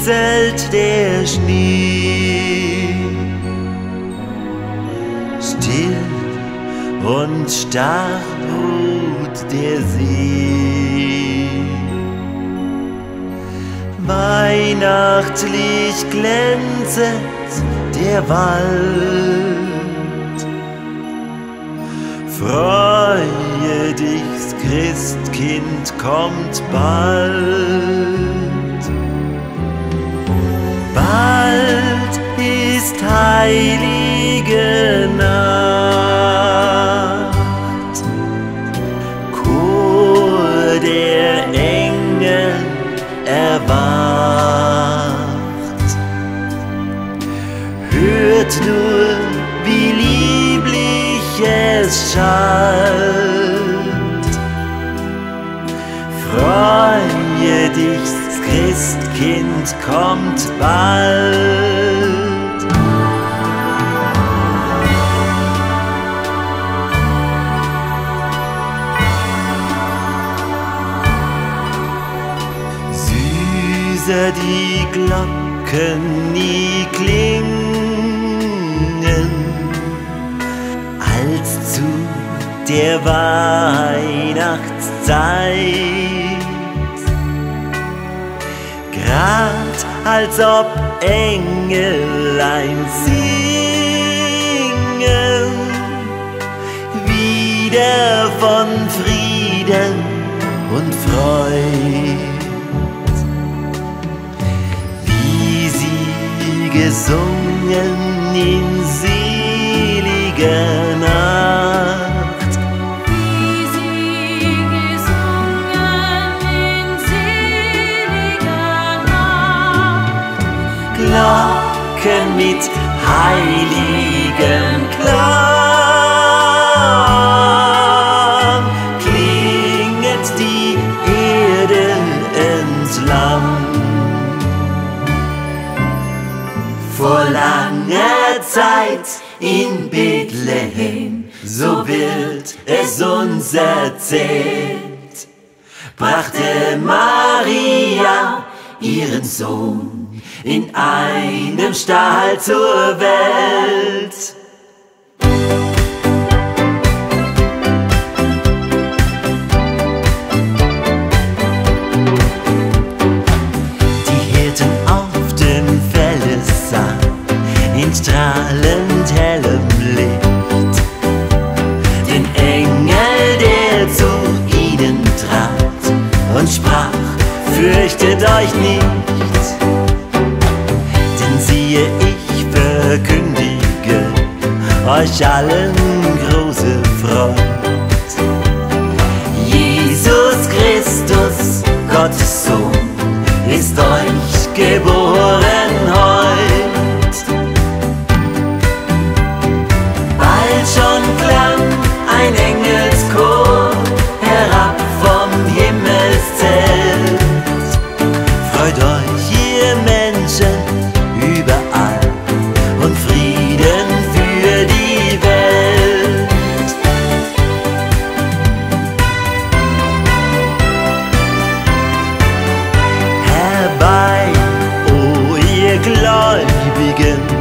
rieselt der Schnee. Still und starr ruht der See. Weihnachtlich glänzet der Wald. Freue dich, Christkind kommt bald. Bald ist heilige Nacht. Chor der Engel erwacht. Hört nur, wie lieblich es schallt. Freue dich, Christkind kommt bald. Süßer die Glocken nie klingen, als zu der Weihnachtszeit. Grad als ob Engelein singen, wieder von Frieden und Freud. Wie sie gesungen in seliger Nacht. Wie sie gesungen in seliger Nacht. Glocken mit heiligem Klang klinget die Erde entlang. Vor langer Zeit in Bethlehem, so wird es uns erzählt, brachte Maria ihren Sohn in einem Stall zur Welt. Die Hirten auf dem Felde sahen in strahlend hellem Licht den Engel, der zu ihnen trat und sprach: Fürchtet euch nicht, denn siehe, ich verkündige euch allen große Freud. Jesus Christus, Gottes Sohn, ist euch geboren heut. Bald schon klang ein Engelschor herab vom Himmelszelt. Freut euch, ihr Menschen, überall und Frieden für die Welt. Herbei, o ihr Gläubigen,